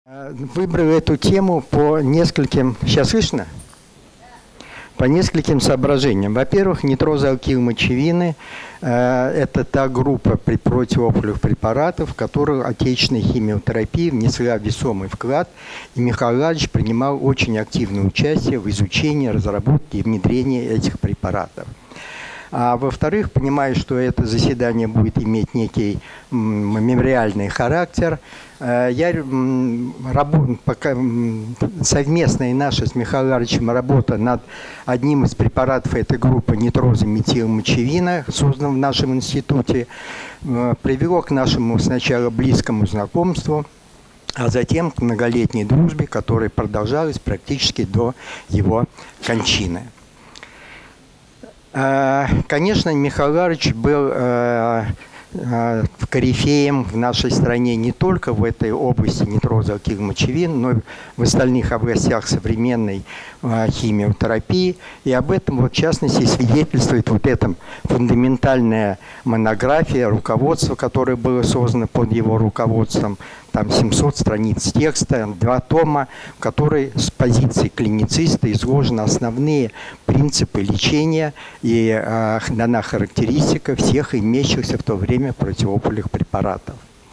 Выбрал эту тему по нескольким, сейчас слышно? По нескольким соображениям. Во-первых, нитрозоалкилмочевины это та группа противоопухолевых препаратов, в которую отечественная химиотерапия внесла весомый вклад, и Михаил Иванович принимал очень активное участие в изучении, разработке и внедрении этих препаратов. А во-вторых, понимая, что это заседание будет иметь некий мемориальный характер, совместная наша с Михаилом Ивановичем работа над одним из препаратов этой группы нитрозометилмочевина, созданного в нашем институте, привело к нашему сначала близкому знакомству, а затем к многолетней дружбе, которая продолжалась практически до его кончины. Конечно, Михаил Иванович был корифеем в нашей стране не только в этой области нитрозоалкилмочевин, но и в остальных областях современной химиотерапии. И об этом, вот, в частности, свидетельствует вот эта фундаментальная монография, руководство, которое было создано под его руководством. Там 700 страниц текста, 2 тома, в которой с позиции клинициста изложены основные принципы лечения и дана характеристика всех имеющихся в то время противоопухолевых препаратов.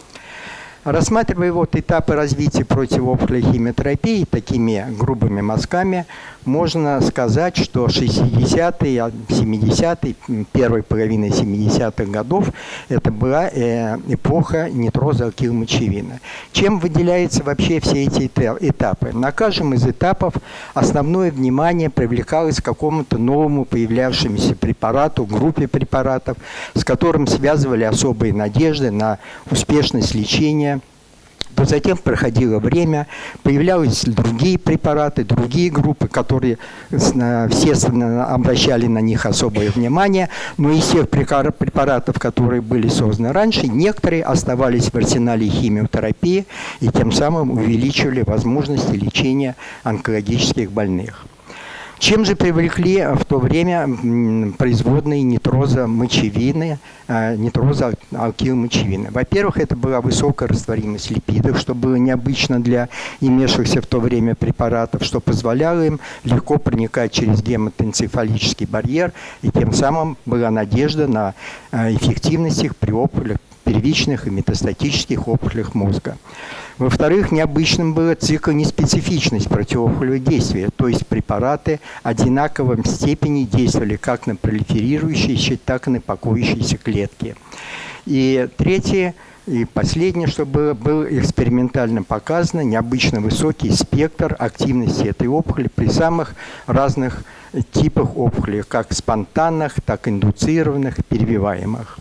Рассматривая вот этапы развития противоопухолевой химиотерапии такими грубыми мазками, можно сказать, что 60-е, 70-е, первой половины 70-х годов это была эпоха нитрозоалкилмочевина. Чем выделяются вообще все эти этапы? На каждом из этапов основное внимание привлекалось к какому-то новому появлявшемуся препарату, группе препаратов, с которым связывали особые надежды на успешность лечения. То затем проходило время, появлялись другие препараты, другие группы, которые все обращали на них особое внимание. Но из всех препаратов, которые были созданы раньше, некоторые оставались в арсенале химиотерапии и тем самым увеличивали возможности лечения онкологических больных. Чем же привлекли в то время производные нитрозомочевины, нитрозоалкилмочевины? Во-первых, это была высокая растворимость липидов, что было необычно для имевшихся в то время препаратов, что позволяло им легко проникать через гематоэнцефалический барьер, и тем самым была надежда на эффективность их при опухолях, первичных и метастатических опухолях мозга. Во-вторых, необычным было циклонеспецифичность противоопухолевого действия, то есть препараты одинаковой степени действовали как на пролиферирующиеся, так и на покоящиеся клетки. И третье и последнее, что было экспериментально показано, необычно высокий спектр активности этой опухоли при самых разных типах опухолей, как спонтанных, так и индуцированных, перевиваемых.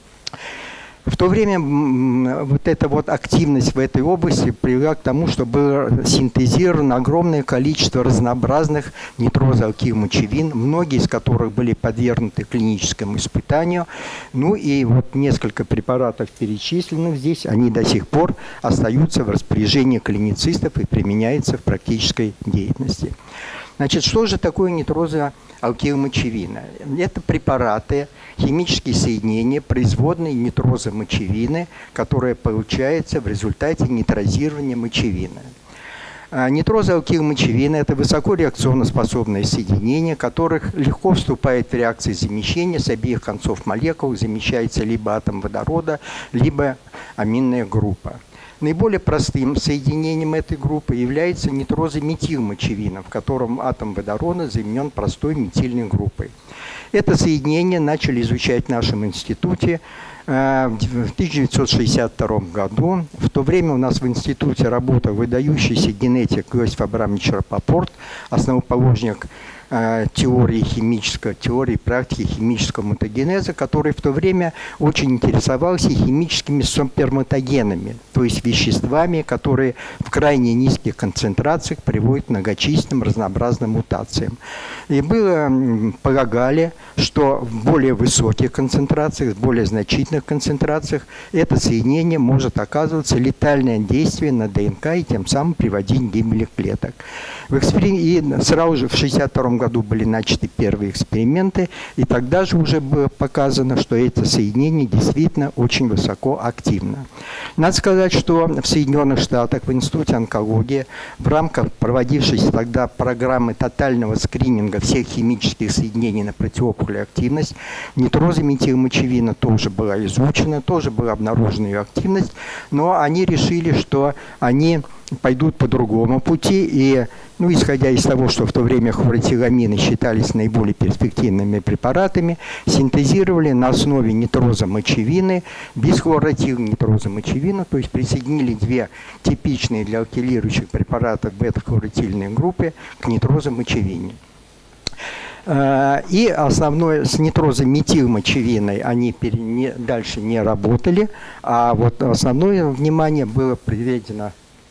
В то время вот эта вот активность в этой области привела к тому, что было синтезировано огромное количество разнообразных нитрозоалкилмочевин, многие из которых были подвергнуты клиническому испытанию. Ну и вот несколько препаратов, перечисленных здесь, они до сих пор остаются в распоряжении клиницистов и применяются в практической деятельности. Значит, что же такое нитрозоалкилмочевина? Это препараты, химические соединения, производные нитрозомочевины, которые получаются в результате нитрозирования мочевины. Нитрозоалкилмочевины – это высокореакционно способные соединения, которых легко вступает в реакции замещения с обеих концов молекул, замещается либо атом водорода, либо аминная группа. Наиболее простым соединением этой группы является нитрозометилмочевина, в котором атом водорода заменен простой метильной группой. Это соединение начали изучать в нашем институте в 1962 году. В то время у нас в институте работал выдающийся генетик Иосиф Абрамович Рапопорт, основоположник теории практики химического мутагенеза, который в то время очень интересовался химическими сперматогенами, то есть веществами, которые в крайне низких концентрациях приводят к многочисленным разнообразным мутациям. И полагали, что в более высоких концентрациях, в более значительных концентрациях это соединение может оказываться летальное действие на ДНК и тем самым приводить к гибели клеток. И сразу же в 1962 году были начаты первые эксперименты, и тогда же уже было показано, что это соединение действительно очень высоко активно. Надо сказать, что в Соединенных Штатах, в Институте онкологии, в рамках проводившейся тогда программы тотального скрининга всех химических соединений на противоопухолевую активность, нитрозометилмочевина тоже была изучена, тоже была обнаружена ее активность, но они решили, что они пойдут по другому пути, и, исходя из того, что в то время хлоротиламины считались наиболее перспективными препаратами, синтезировали на основе нитрозомочевины бисхлоротилнитрозомочевину, то есть присоединили две типичные для алкилирующих препаратов бета-хлоротильные группы к нитрозомочевине. И основное, с нитрозометилмочевиной они дальше не работали, а вот основное внимание было приведено.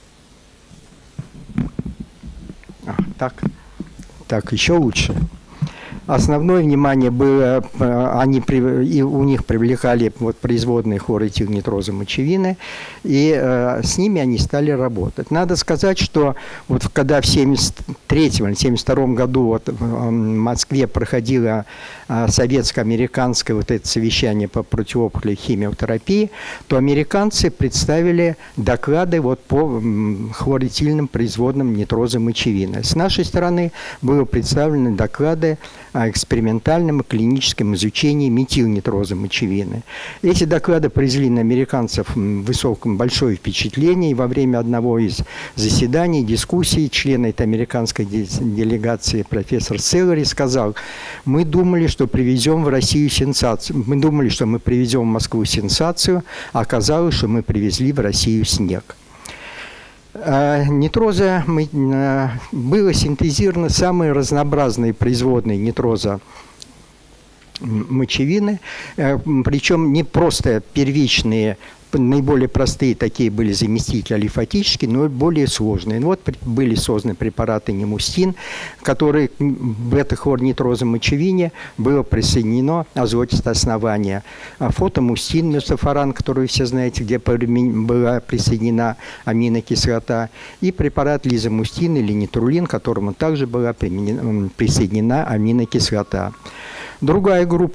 Так, еще лучше. Основное внимание было, у них привлекали производные хлоротилнитрозомочевины, и с ними они стали работать. Надо сказать, что вот когда в 1973 или 1972 году в Москве проходило советско-американское это совещание по противоопухолевой химиотерапии, то американцы представили доклады по хлоротильным производным нитрозомочевины. С нашей стороны были представлены доклады о экспериментальном и клиническом изучении метилнитрозомочевины. Эти доклады произвели на американцев большое впечатление, и во время одного из заседаний, дискуссий, член этой американской делегации профессор Селлери сказал: мы думали, что привезем в Россию сенсацию, мы думали, что мы привезем в Москву сенсацию, а оказалось, что мы привезли в Россию снег. Нитроза было синтезировано самые разнообразные производные нитрозомочевины, причем не просто первичные, наиболее простые такие были заместители алифатические, но и более сложные. Были созданы препараты немустин, которые в бета-хлорнитрозомочевине было присоединено азотистое основание. Фотомустин, мюцифоран, который все знаете, где была присоединена аминокислота, и препарат лизомустин или нитрулин, к которому также была присоединена аминокислота. Другая группа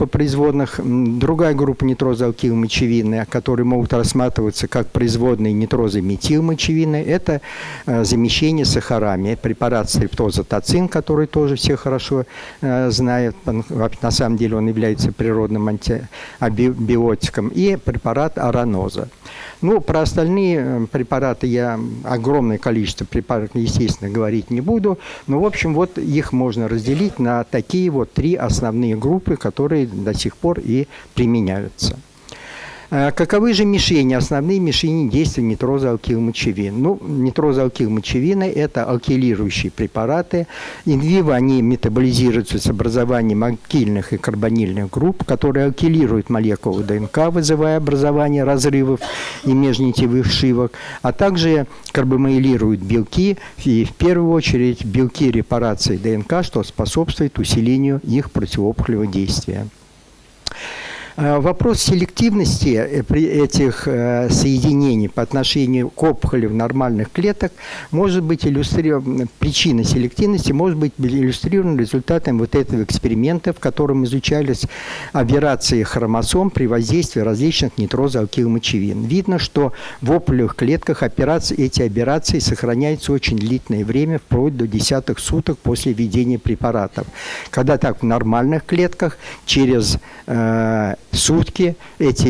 нитрозоалкилмочевины, которые могут рассматриваться как производные нитрозометилмочевины, это замещение сахарами. Препарат стрептозотоцин, который тоже все хорошо знают, на самом деле он является природным антибиотиком, и препарат араноза. Про остальные препараты огромное количество препаратов, естественно, говорить не буду, но, в общем, их можно разделить на такие три основные группы, которые до сих пор и применяются. Каковы же мишени, основные мишени действия нитрозоалкилмочевин? Нитрозоалкилмочевины – это алкилирующие препараты. Инвиво они метаболизируются с образованием алкильных и карбонильных групп, которые алкилируют молекулы ДНК, вызывая образование разрывов и межнитевых шивок, а также карбомаилируют белки, и в первую очередь белки репарации ДНК, что способствует усилению их противоопухолевого действия. Вопрос селективности этих соединений по отношению к опухолям нормальных клеток может быть иллюстрирован, причина селективности может быть иллюстрирована результатом этого эксперимента, в котором изучались аберрации хромосом при воздействии различных нитрозоалкилмочевин. Видно, что в опухолевых клетках эти аберрации сохраняются очень длительное время, вплоть до десятых суток после введения препаратов. Когда так в нормальных клетках через сутки эти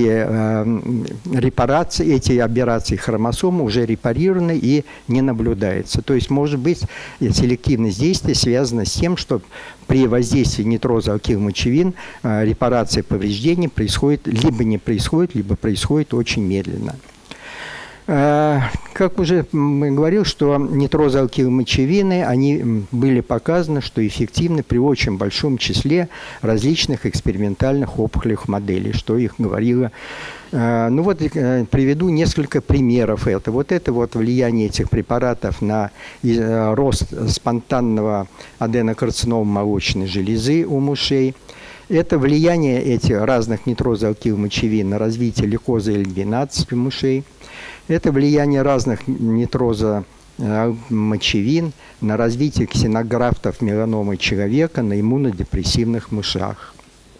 аберрации хромосомы уже репарированы и не наблюдается. То есть, может быть, селективность действия связана с тем, что при воздействии нитрозоалкилмочевин репарация повреждений происходит, либо не происходит, либо происходит очень медленно. Как уже говорил, что нитрозоалкилмочевины, они были показаны, что эффективны при очень большом числе различных экспериментальных опухолевых моделей, что их говорило. Приведу несколько примеров этого. Это влияние этих препаратов на рост спонтанного аденокарцинома молочной железы у мышей. Это влияние этих разных нитрозоалкилмочевин на развитие лейкозы L12 у мышей. Это влияние разных мочевин на развитие ксенографтов меланомы человека на иммунодепрессивных мышах.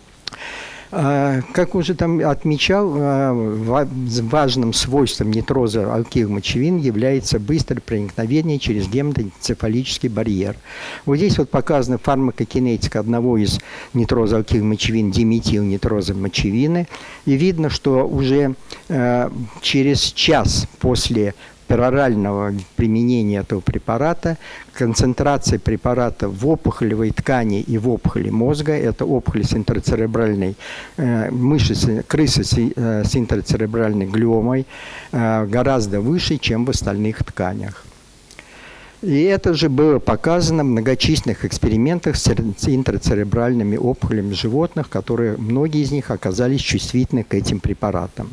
Как уже там отмечал, важным свойством нитроза алкилмочевин является быстрое проникновение через гематоэнцефалический барьер. Вот здесь вот показана фармакокинетика одного из нитроза алкилмочевин, диметилнитрозомочевины, и видно, что уже через час после перорального применения этого препарата концентрация препарата в опухолевой ткани и в опухоли мозга, это опухоли с интрацеребральной крысы с интрацеребральной глиомой, гораздо выше, чем в остальных тканях. И это же было показано в многочисленных экспериментах с интрацеребральными опухолями животных, которые, многие из них оказались чувствительны к этим препаратам.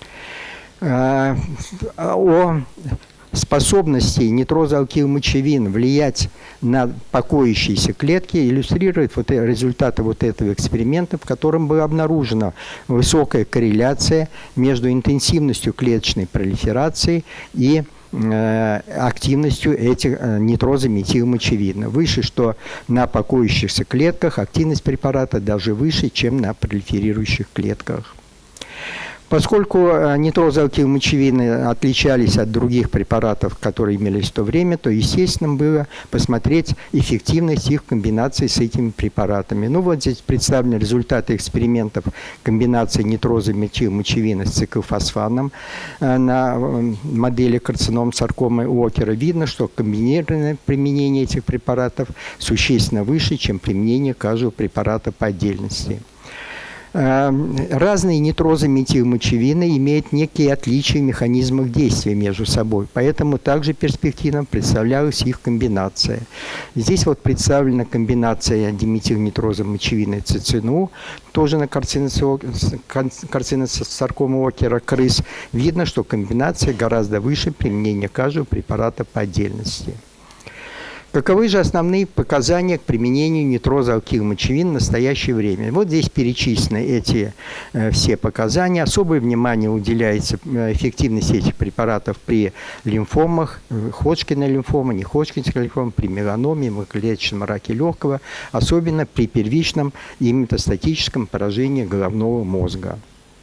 О способности нитрозоалкилмочевин влиять на покоящиеся клетки иллюстрирует результаты этого эксперимента, в котором была обнаружена высокая корреляция между интенсивностью клеточной пролиферации и активностью этих нитрозометилмочевина. Выше, что на покоящихся клетках активность препарата даже выше, чем на пролиферирующих клетках. Поскольку нитрозоалкилмочевины отличались от других препаратов, которые имелись в то время, то естественно было посмотреть эффективность их комбинации с этими препаратами. Ну вот здесь представлены результаты экспериментов комбинации нитрозометилмочевина с циклофосфаном на модели карцином саркомы Уокера. Видно, что комбинированное применение этих препаратов существенно выше, чем применение каждого препарата по отдельности. Разные нитрозометилмочевины имеют некие отличия в механизмах действия между собой, поэтому также перспективно представлялась их комбинация. Здесь вот представлена комбинация диметилнитрозомочевина и ЦЦНУ, тоже на карциносаркому Уокера крыс. Видно, что комбинация гораздо выше применения каждого препарата по отдельности. Каковы же основные показания к применению нитрозоалкилмочевин в настоящее время? Вот здесь перечислены эти все показания. Особое внимание уделяется эффективности этих препаратов при лимфомах, Ходжкина лимфома, не Ходжкинская лимфома, при меланоме, многоклеточном раке легкого, особенно при первичном и метастатическом поражении головного мозга.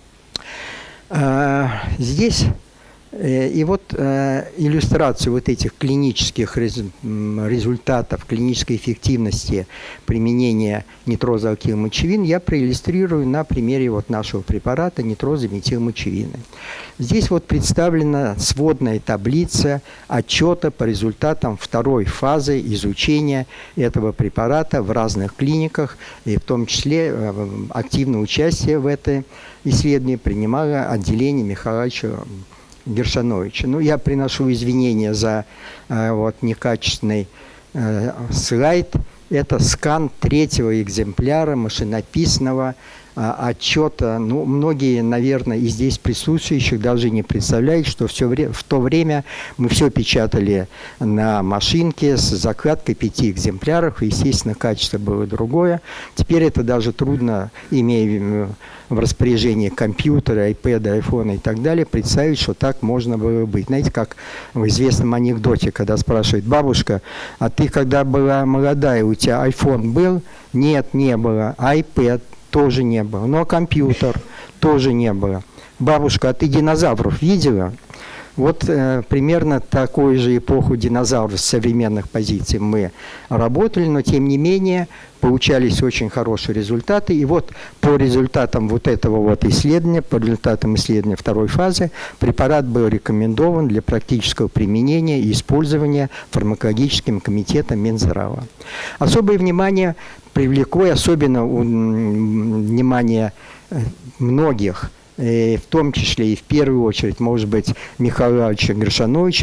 Здесь и вот иллюстрацию вот этих клинических результатов, клинической эффективности применения нитрозоалкилмочевин я проиллюстрирую на примере вот нашего препарата нитрозометилмочевина. Здесь вот представлена сводная таблица отчета по результатам второй фазы изучения этого препарата в разных клиниках, и в том числе активное участие в этом исследовании принимало отделение Михайловича Гершановича. Ну, я приношу извинения за вот некачественный слайд. Это скан третьего экземпляра машинописного отчета. Ну, многие, наверное, из здесь присутствующих даже не представляют, что в то время мы все печатали на машинке с закладкой 5 экземпляров, и, естественно, качество было другое. Теперь это даже трудно, имея в распоряжении компьютера, iPad, iPhone и так далее, представить, что так можно было быть. Знаете, как в известном анекдоте, когда спрашивают: бабушка, а ты когда была молодая, у тебя iPhone был? Нет, не было. iPad тоже не было. Ну, а компьютер тоже не было. Бабушка, а ты динозавров видела? Вот примерно такую же эпоху динозавров с современных позиций мы работали, но тем не менее получались очень хорошие результаты. И вот по результатам вот этого вот исследования, по результатам исследования второй фазы, препарат был рекомендован для практического применения и использования фармакологическим комитетом Минздрава. Особое внимание привлекло, и особенно внимание многих, в том числе и в первую очередь, может быть, Михаила Гершановича,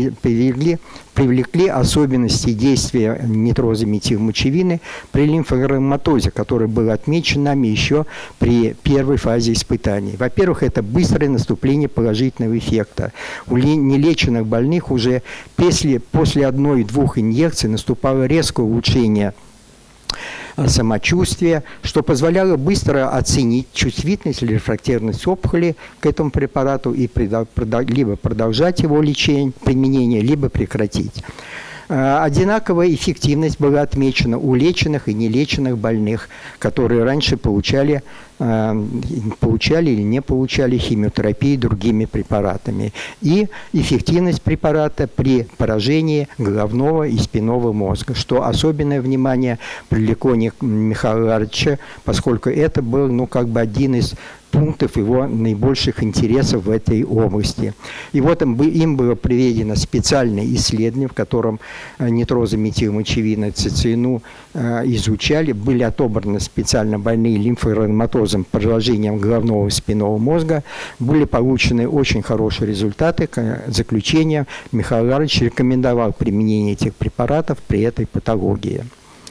привлекли особенности действия нитрозометилмочевины при лимфограмматозе, который был отмечен нами еще при первой фазе испытаний. Во-первых, это быстрое наступление положительного эффекта. У нелеченных больных уже после 1-2 инъекций наступало резкое улучшение самочувствия, что позволяло быстро оценить чувствительность или рефрактерность опухоли к этому препарату и либо продолжать его лечение, применение, либо прекратить. Одинаковая эффективность была отмечена у леченных и нелеченных больных, которые раньше получали или не получали химиотерапию другими препаратами. И эффективность препарата при поражении головного и спинного мозга, что особенное внимание привлекло Михаила Ивановича, поскольку это был один из пунктов его наибольших интересов в этой области. И вот им было проведено специальное исследование, в котором нитрозометилмочевина, цицину изучали. Были отобраны специально больные лимфораноматозом поражением головного и спинного мозга. Были получены очень хорошие результаты. Заключение Михаил Иванович рекомендовал применение этих препаратов при этой патологии.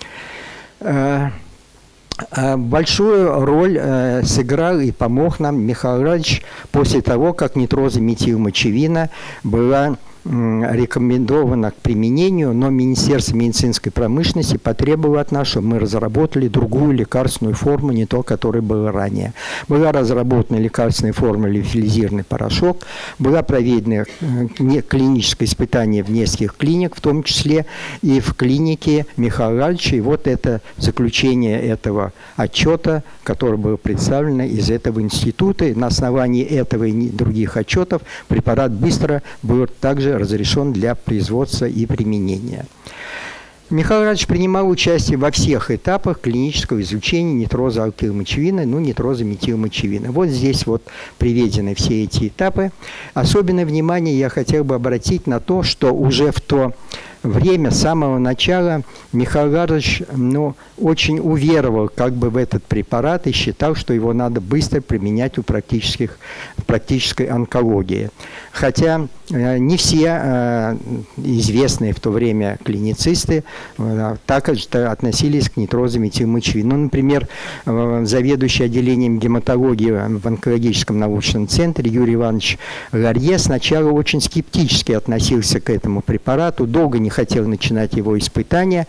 Большую роль сыграл и помог нам Михаил Иванович после того, как нитрозометилмочевина была рекомендовано к применению, но Министерство медицинской промышленности потребовало от нас, чтобы мы разработали другую лекарственную форму, не то, которая была ранее. Была разработана лекарственная форма лифилизированный порошок, была проведена клиническое испытание в нескольких клиниках, в том числе и в клинике Михаила Ивановича. И вот это заключение этого отчета, которое было представлено из этого института. На основании этого и других отчетов препарат быстро был также разрешен для производства и применения. Михаил Иванович принимал участие во всех этапах клинического изучения нитрозоалкилмочевины, нитрозометилмочевины. Вот здесь вот приведены все эти этапы. Особенное внимание я хотел бы обратить на то, что уже в то время, с самого начала, Михаил Иванович очень уверовал в этот препарат и считал, что его надо быстро применять в практической онкологии. Хотя не все известные в то время клиницисты так относились к нитрозометилмочевине. Например, заведующий отделением гематологии в онкологическом научном центре Юрий Иванович Ларье сначала очень скептически относился к этому препарату, долго не хотел начинать его испытания,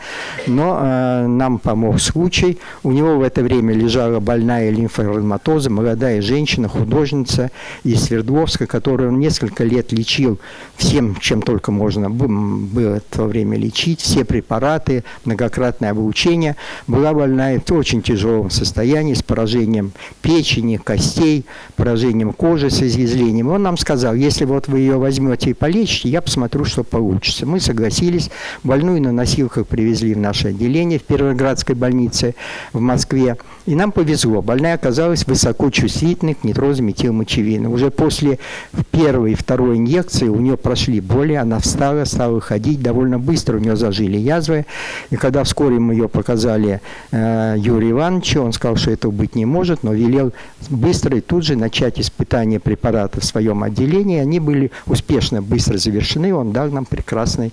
но нам помог случай. У него в это время лежала больная лимфораноматоза, молодая женщина, художница из Свердловска, которую он несколько лет лечил всем, чем только можно было в то время лечить, все препараты, многократное облучение. Была больная в очень тяжелом состоянии, с поражением печени, костей, поражением кожи, с изъязвлением. Он нам сказал, если вот вы ее возьмете и полечите, я посмотрю, что получится. Мы согласились. Больную на носилках привезли в наше отделение в Первоградской больнице в Москве. И нам повезло. Больная оказалась высокочувствительной к нитрозометилмочевине. Уже после первой и второй инъекции у нее прошли боли, она встала, стала ходить довольно быстро, у нее зажили язвы. И когда вскоре мы ее показали Юрию Ивановичу, он сказал, что этого быть не может, но велел быстро и тут же начать испытания препарата в своем отделении. Они были успешно, быстро завершены. Он дал нам прекрасный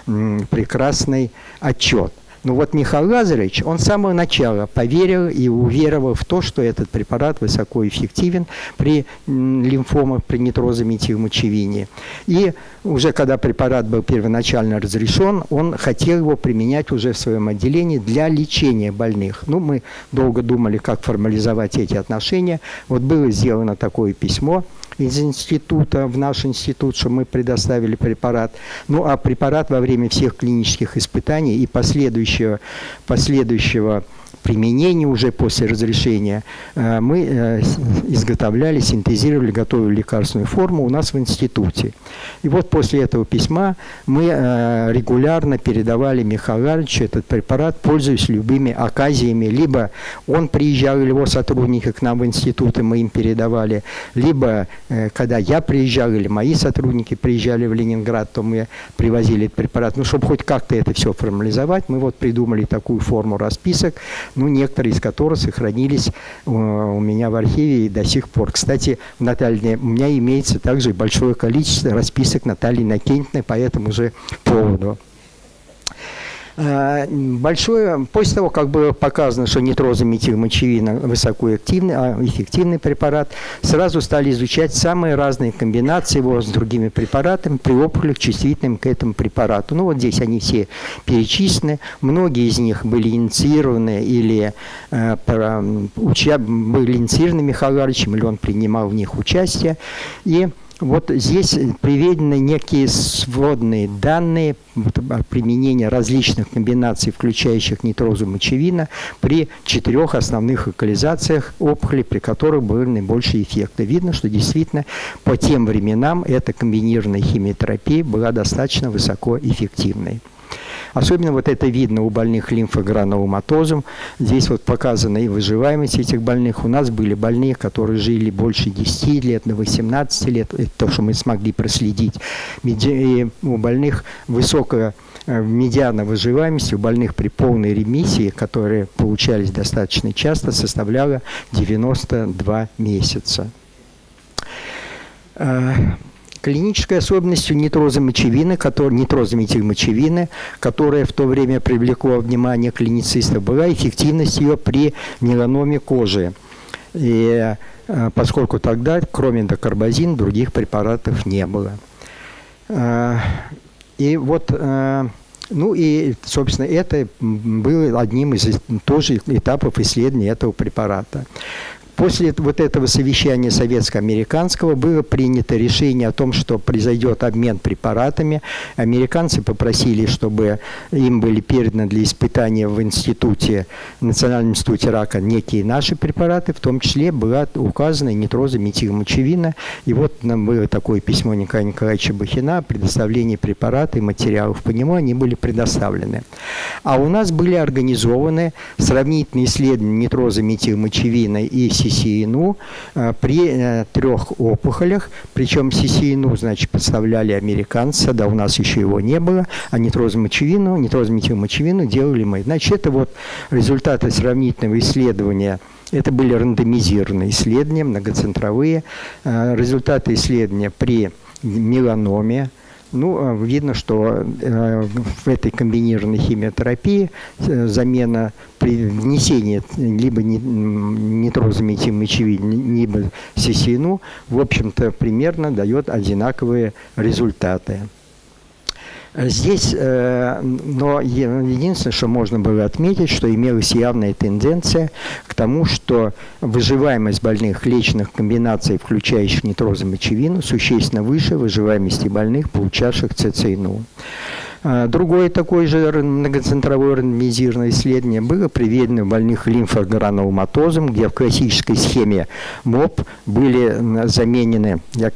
отчет. Но вот Михаил Лазаревич, он с самого начала поверил и уверовал в то, что этот препарат высокоэффективен при лимфомах, при нитрозометилмочевине. И уже когда препарат был первоначально разрешен, он хотел его применять уже в своем отделении для лечения больных. Мы долго думали, как формализовать эти отношения. Вот было сделано такое письмо из института в наш институт, что мы предоставили препарат. А препарат во время всех клинических испытаний и последующего применения уже после разрешения мы изготовляли, синтезировали, готовили лекарственную форму у нас в институте. И вот после этого письма мы регулярно передавали Михаилу Ивановичу этот препарат, пользуясь любыми оказиями. Либо он приезжал, или его сотрудники к нам в институт, и мы им передавали. Либо, когда я приезжал, или мои сотрудники приезжали в Ленинград, то мы привозили этот препарат. Чтобы хоть как-то это все формализовать, мы вот придумали такую форму расписок, некоторые из которых сохранились у меня в архиве и до сих пор. Кстати, у меня имеется также большое количество расписок Натальи Иннокентьевны по этому же поводу. После того, как было показано, что нитрозометилмочевина высокоэффективный препарат, сразу стали изучать самые разные комбинации его с другими препаратами при опухолях, чувствительным к этому препарату. Ну вот здесь они все перечислены. Многие из них были инициированы или были инициированы Михаилом Ивановичем, или он принимал в них участие. И вот здесь приведены некие сводные данные применения различных комбинаций, включающих нитрозу мочевина, при 4 основных локализациях опухолей, при которых был наибольший эффект. И видно, что действительно по тем временам эта комбинированная химиотерапия была достаточно высокоэффективной. Особенно вот это видно у больных лимфогрануломатозом. Здесь вот показана и выживаемость этих больных. У нас были больные, которые жили больше 10 лет, до 18 лет. Это то, что мы смогли проследить. И у больных высокая медиана выживаемости, у больных при полной ремиссии, которые получались достаточно часто, составляла 92 месяца. Клинической особенностью нитрозометилмочевины, которая в то время привлекла внимание клиницистов, была эффективность ее при меланоме кожи. И поскольку тогда, кроме докарбазина, других препаратов не было. И вот, ну и, собственно, это было одним из тоже этапов исследования этого препарата. После вот этого совещания советско-американского было принято решение о том, что произойдет обмен препаратами. Американцы попросили, чтобы им были переданы для испытания в Национальном институте рака некие наши препараты, в том числе была указана нитрозометилмочевина. И вот нам было такое письмо Николая Николаевича Бахина о предоставлении препарата и материалов по нему, они были предоставлены. А у нас были организованы сравнительные исследования нитрозометилмочевина и ССИНУ при 3 опухолях, причем ССИНУ, значит, подставляли американцы, да, у нас еще его не было, а нитрозометилмочевину делали мы. Значит, это вот результаты сравнительного исследования. Это были рандомизированные исследования, многоцентровые. Результаты исследования при меланоме. Ну, видно, что в этой комбинированной химиотерапии замена при внесении либо нитрозометилмочевина, либо ССИНУ, в общем-то, примерно дает одинаковые результаты. Здесь, но единственное, что можно было отметить, что имелась явная тенденция к тому, что выживаемость больных лечебных комбинаций, включающих нитрозомочевину, существенно выше выживаемости больных, получавших ЦЦИНУ. Другое такое же многоцентровое рандомизированное исследование было проведено в больных лимфогрануломатозом, где в классической схеме МОП были заменены,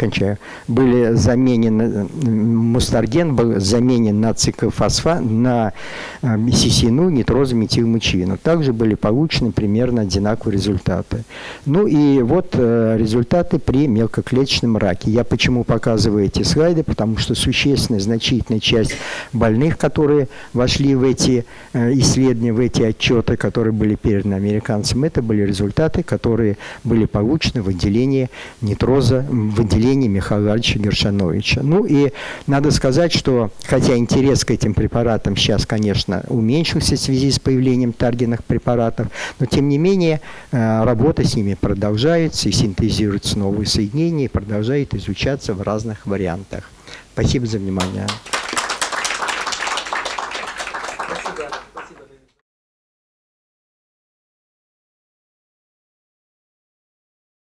мустарген был заменен на циклофосфат, на ССИНУ, нитрозометилмочевину. Также были получены примерно одинаковые результаты. Ну и вот результаты при мелкоклеточном раке. Я почему показываю эти слайды? Потому что существенная, значительная часть больных, которые вошли в эти исследования, в эти отчеты, которые были переданы американцам, это были результаты, которые были получены в отделении нитроза, в отделении Михаила Ивановича Гершановича. Ну и надо сказать, что хотя интерес к этим препаратам сейчас, конечно, уменьшился в связи с появлением таргетных препаратов, но тем не менее работа с ними продолжается и синтезируются новые соединения и продолжает изучаться в разных вариантах. Спасибо за внимание. Спасибо.